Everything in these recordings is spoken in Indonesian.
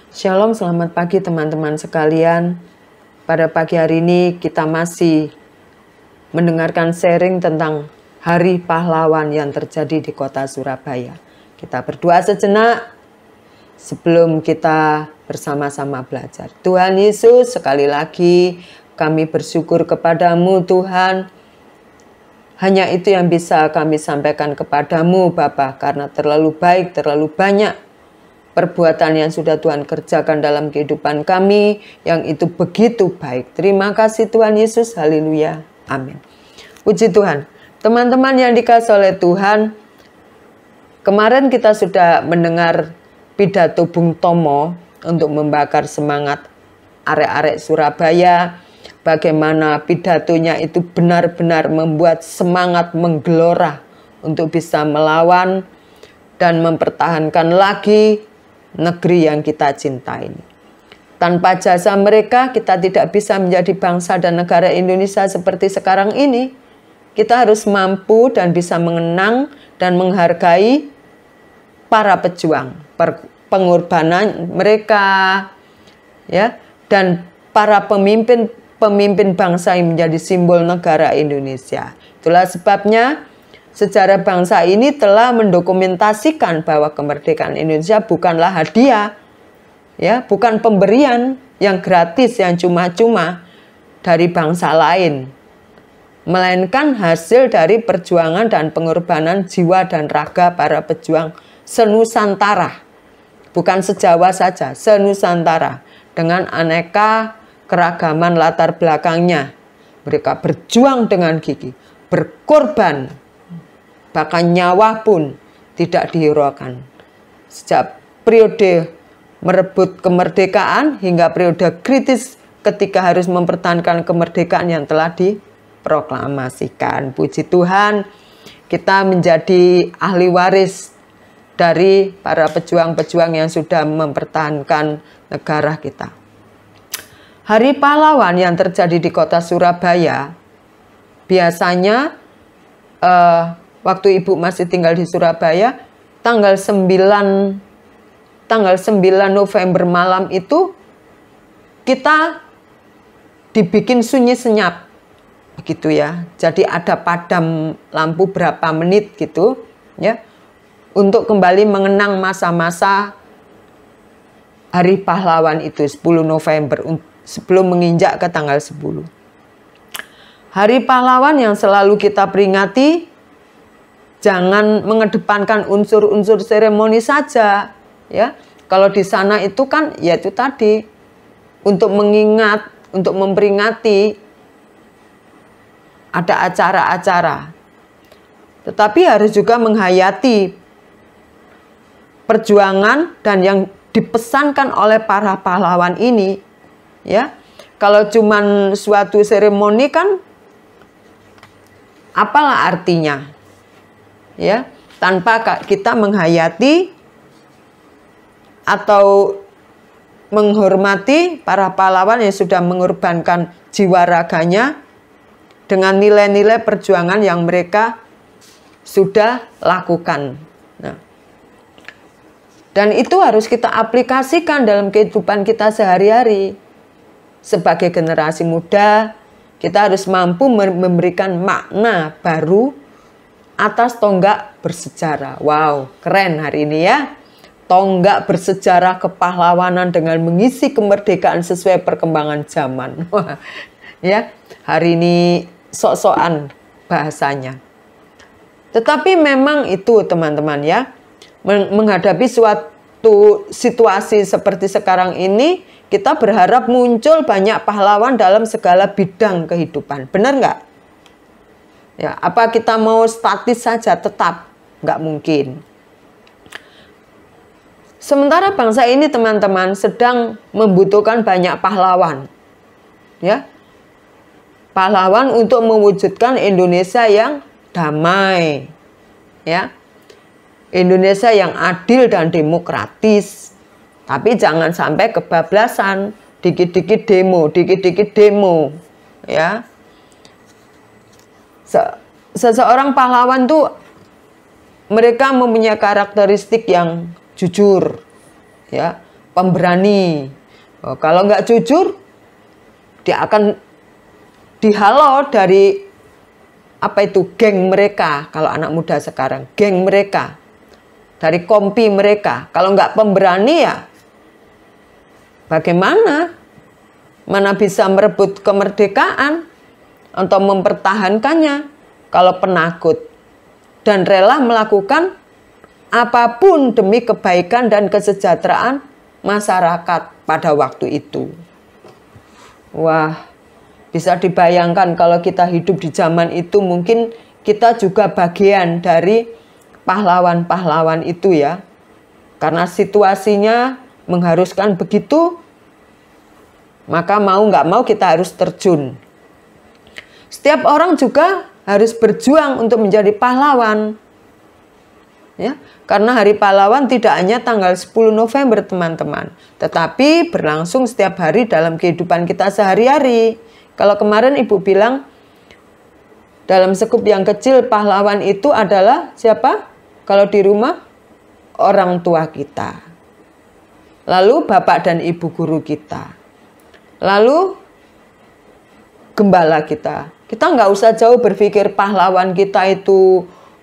Shalom, selamat pagi teman-teman sekalian. Pada pagi hari ini kita masih mendengarkan sharing tentang Hari Pahlawan yang terjadi di kota Surabaya. Kita berdoa sejenak sebelum kita bersama-sama belajar. Tuhan Yesus, sekali lagi kami bersyukur kepadamu Tuhan. Hanya itu yang bisa kami sampaikan kepadamu Bapa, karena terlalu baik, terlalu banyak perbuatan yang sudah Tuhan kerjakan dalam kehidupan kami, yang itu begitu baik. Terima kasih Tuhan Yesus, haleluya, amin. Puji Tuhan. Teman-teman yang dikasihi oleh Tuhan, kemarin kita sudah mendengar pidato Bung Tomo untuk membakar semangat arek-arek Surabaya. Bagaimana pidatonya itu benar-benar membuat semangat menggelora untuk bisa melawan dan mempertahankan lagi negeri yang kita cintai ini. Tanpa jasa mereka, kita tidak bisa menjadi bangsa dan negara Indonesia seperti sekarang ini. Kita harus mampu dan bisa mengenang dan menghargai para pejuang, pengorbanan mereka, ya, dan para pemimpin bangsa yang menjadi simbol negara Indonesia. Itulah sebabnya sejarah bangsa ini telah mendokumentasikan bahwa kemerdekaan Indonesia bukanlah hadiah, ya, bukan pemberian yang gratis, yang cuma-cuma dari bangsa lain, melainkan hasil dari perjuangan dan pengorbanan jiwa dan raga para pejuang senusantara, bukan sejawa saja, senusantara, dengan aneka keragaman latar belakangnya. Mereka berjuang dengan gigih, berkorban, bahkan nyawa pun tidak dihiraukan. Sejak periode merebut kemerdekaan hingga periode kritis ketika harus mempertahankan kemerdekaan yang telah diproklamasikan. Puji Tuhan, kita menjadi ahli waris dari para pejuang-pejuang yang sudah mempertahankan negara kita. Hari Pahlawan yang terjadi di kota Surabaya biasanya waktu Ibu masih tinggal di Surabaya, tanggal 9 November malam itu kita dibikin sunyi senyap, begitu ya. Jadi ada padam lampu berapa menit gitu, ya, untuk kembali mengenang masa-masa Hari Pahlawan itu 10 November sebelum menginjak ke tanggal 10. Hari Pahlawan yang selalu kita peringati, jangan mengedepankan unsur-unsur seremoni saja, ya. Kalau di sana itu kan ya itu tadi, untuk mengingat, untuk memperingati, ada acara-acara. Tetapi harus juga menghayati perjuangan dan yang dipesankan oleh para pahlawan ini, ya. Kalau cuman suatu seremoni kan apalah artinya? Ya, tanpa kita menghayati atau menghormati para pahlawan yang sudah mengorbankan jiwa raganya dengan nilai-nilai perjuangan yang mereka sudah lakukan. Nah, dan itu harus kita aplikasikan dalam kehidupan kita sehari-hari. Sebagai generasi muda, kita harus mampu memberikan makna baru atas tonggak bersejarah. Wow, keren hari ini ya. Tonggak bersejarah kepahlawanan dengan mengisi kemerdekaan sesuai perkembangan zaman. Ya, hari ini sok-sokan bahasanya. Tetapi memang itu teman-teman ya, menghadapi suatu situasi seperti sekarang ini, kita berharap muncul banyak pahlawan dalam segala bidang kehidupan. Benar nggak? Ya, apa kita mau statis saja? Tetap nggak mungkin. Sementara bangsa ini teman-teman sedang membutuhkan banyak pahlawan, ya, pahlawan untuk mewujudkan Indonesia yang damai, ya, Indonesia yang adil dan demokratis. Tapi jangan sampai kebablasan, dikit-dikit demo, ya. Seseorang pahlawan tuh mereka mempunyai karakteristik yang jujur, ya, pemberani. Kalau nggak jujur, dia akan dihalau dari geng mereka. Kalau anak muda sekarang, geng mereka, dari kompi mereka. Kalau nggak pemberani ya bagaimana? Mana bisa merebut kemerdekaan atau mempertahankannya kalau penakut dan rela melakukan apapun demi kebaikan dan kesejahteraan masyarakat pada waktu itu. Wah, bisa dibayangkan kalau kita hidup di zaman itu, mungkin kita juga bagian dari pahlawan-pahlawan itu ya. Karena situasinya mengharuskan begitu, maka mau nggak mau kita harus terjun. Setiap orang juga harus berjuang untuk menjadi pahlawan. Ya, karena Hari Pahlawan tidak hanya tanggal 10 November teman-teman, tetapi berlangsung setiap hari dalam kehidupan kita sehari-hari. Kalau kemarin Ibu bilang dalam sekup yang kecil, pahlawan itu adalah siapa? Kalau di rumah, orang tua kita. Lalu bapak dan ibu guru kita. Lalu gembala kita. Kita nggak usah jauh berpikir pahlawan kita itu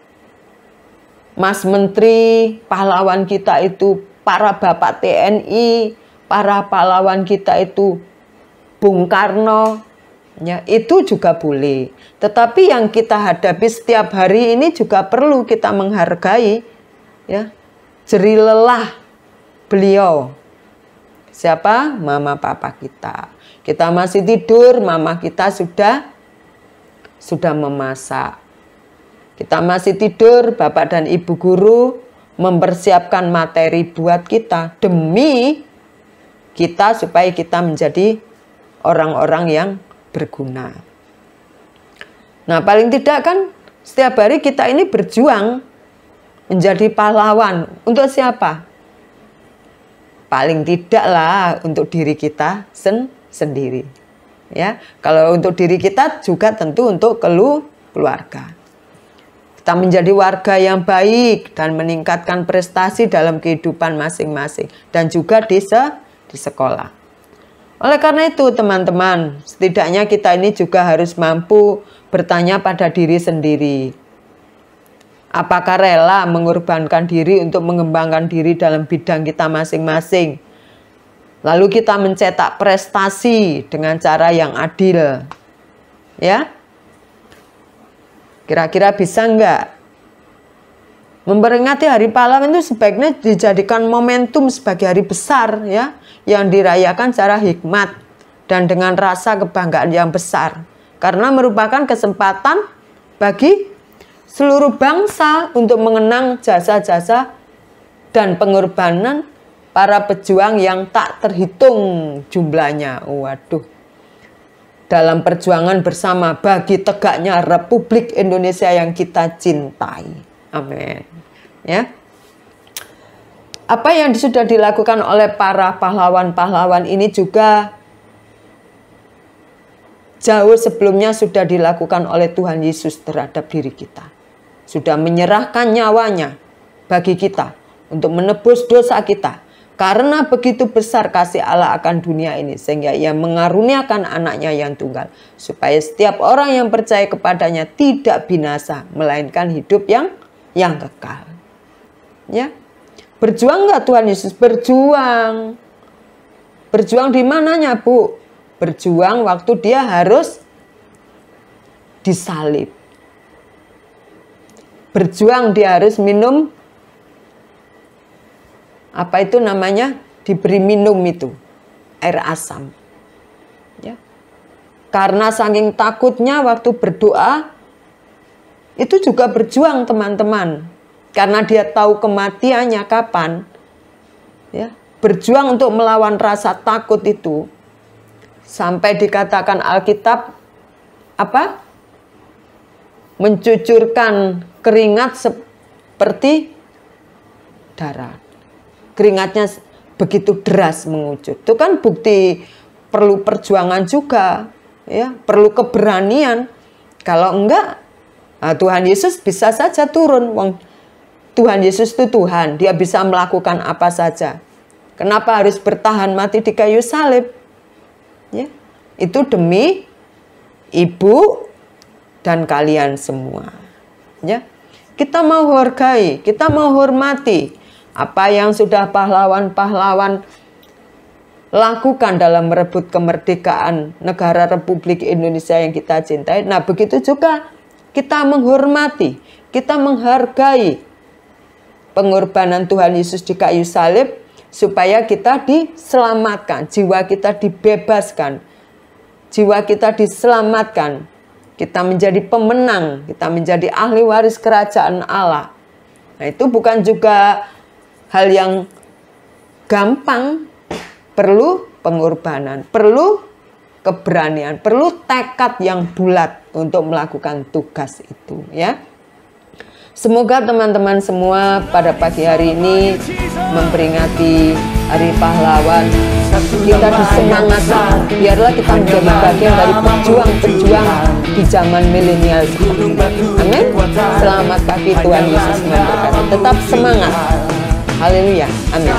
Mas Menteri, pahlawan kita itu para bapak TNI, para pahlawan kita itu Bung Karno. Ya, itu juga boleh. Tetapi yang kita hadapi setiap hari ini juga perlu kita menghargai, ya, jerih lelah beliau. Siapa? Mama papa kita. Kita masih tidur, mama kita sudah memasak. Kita masih tidur, bapak dan ibu guru mempersiapkan materi buat kita demi kita supaya kita menjadi orang-orang yang berguna. Nah, paling tidak kan setiap hari kita ini berjuang menjadi pahlawan. Untuk siapa? Paling tidaklah untuk diri kita sendiri. Ya, kalau untuk diri kita juga tentu untuk keluarga. Kita menjadi warga yang baik dan meningkatkan prestasi dalam kehidupan masing-masing dan juga di sekolah. Oleh karena itu teman-teman, setidaknya kita ini juga harus mampu bertanya pada diri sendiri. Apakah rela mengorbankan diri untuk mengembangkan diri dalam bidang kita masing-masing? Lalu kita mencetak prestasi dengan cara yang adil. Ya? Kira-kira bisa enggak? Memperingati Hari Pahlawan itu sebaiknya dijadikan momentum sebagai hari besar ya, yang dirayakan secara hikmat dan dengan rasa kebanggaan yang besar. Karena merupakan kesempatan bagi seluruh bangsa untuk mengenang jasa-jasa dan pengorbanan para pejuang yang tak terhitung jumlahnya. Waduh. Dalam perjuangan bersama bagi tegaknya Republik Indonesia yang kita cintai. Amin. Ya. Apa yang sudah dilakukan oleh para pahlawan-pahlawan ini juga jauh sebelumnya sudah dilakukan oleh Tuhan Yesus terhadap diri kita. Sudah menyerahkan nyawanya bagi kita untuk menebus dosa kita. Karena begitu besar kasih Allah akan dunia ini, sehingga ia mengaruniakan anaknya yang tunggal, supaya setiap orang yang percaya kepadanya tidak binasa, melainkan hidup yang kekal. Ya, berjuang nggak Tuhan Yesus? Berjuang. Berjuang di mananya, Bu? Berjuang waktu dia harus disalib. Berjuang dia harus minum, apa itu namanya, diberi minum itu, air asam. Ya. Karena saking takutnya waktu berdoa, itu juga berjuang teman-teman. Karena dia tahu kematiannya kapan. Ya. Berjuang untuk melawan rasa takut itu. Sampai dikatakan Alkitab, apa? Mencucurkan keringat seperti darah. Keringatnya begitu deras mengucur. Itu kan bukti perlu perjuangan juga, ya, perlu keberanian. Kalau enggak, nah Tuhan Yesus bisa saja turun. Tuhan Yesus itu Tuhan, dia bisa melakukan apa saja. Kenapa harus bertahan mati di kayu salib? Ya, itu demi ibu dan kalian semua. Ya, kita mau hargai, kita mau hormati apa yang sudah pahlawan-pahlawan lakukan dalam merebut kemerdekaan negara Republik Indonesia yang kita cintai. Nah, begitu juga kita menghormati, kita menghargai pengorbanan Tuhan Yesus di kayu salib supaya kita diselamatkan, jiwa kita dibebaskan, jiwa kita diselamatkan, kita menjadi pemenang, kita menjadi ahli waris kerajaan Allah. Nah, itu bukan juga hal yang gampang. Perlu pengorbanan, perlu keberanian, perlu tekad yang bulat untuk melakukan tugas itu, ya. Semoga teman-teman semua pada pagi hari ini memperingati Hari Pahlawan, kita disemangatkan, biarlah kita menjadi bagian dari pejuang-pejuang di zaman milenial seperti ini. Amin. Selamat pagi, Tuhan Yesus memberkati. Tetap semangat. Haleluya. Amin.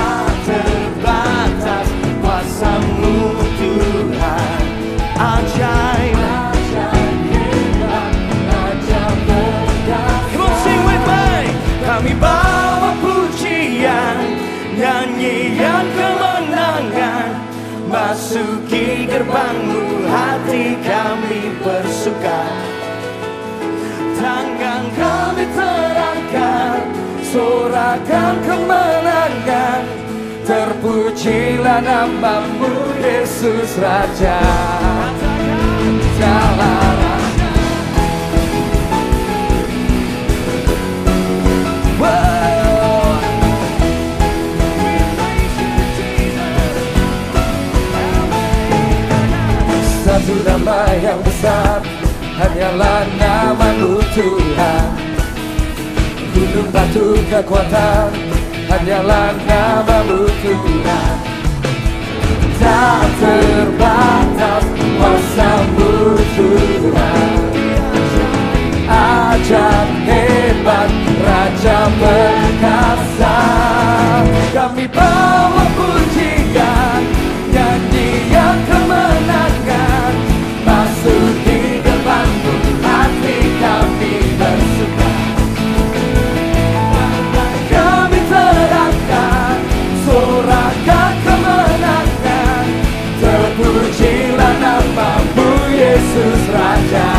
Kami bawa pujian, nyanyian kemenangan, masuki gerbangmu, hati kami bersuka. Tangan kami terangkat, sorakan kemenangan, terpujilah namamu Yesus Raja. Segala satu nama yang besar, hanyalah nama-Mu Tuhan. Gunung batu kekuatan, hanyalah nama-Mu Tuhan. Tak terbatas kuasa-Mu Tuhan. Ajaib hebat, Raja perkasa. Kami bawa pujian, nyanyian kemenangan, masuki gerbang-Mu, hati kami bersuka. Kami terangkan, sorakan kemenangan, terpujilah nama-Mu Yesus Raja.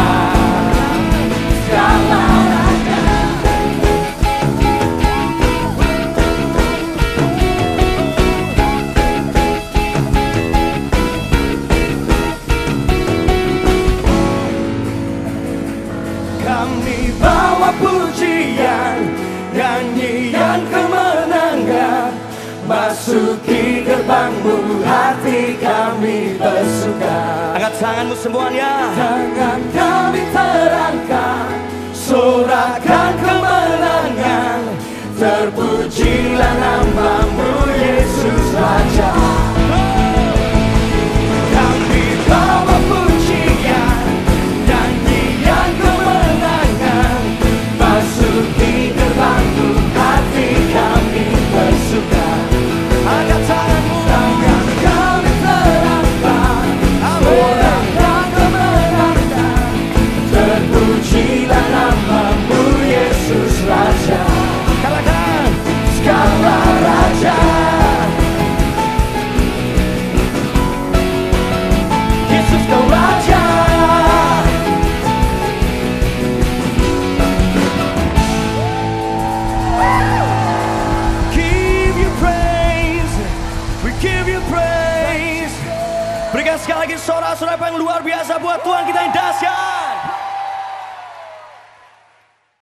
Kami bawa pujian, nyanyian kemenangan, masuki gerbang-Mu, hati kami bersuka. Angkat tanganmu semuanya. Tangan kami terangkan, sorakan kemenangan, terpujilah nama-Mu Yesus Raja. Kami bawa pujian, nyanyian kemenangan, masuki gerbang-Mu, hati kami bersuka. Angkat tanganmu. Tangan kami terangkan, sorakan kemenangan, terpujilah nama-Mu Yesus Raja. Katakan, segala raja. Yesus Kau Raja. Give you praise, we give you praise. Berikan sekali lagi sorak-sorak yang luar biasa buat Tuhan kita yang dahsyat.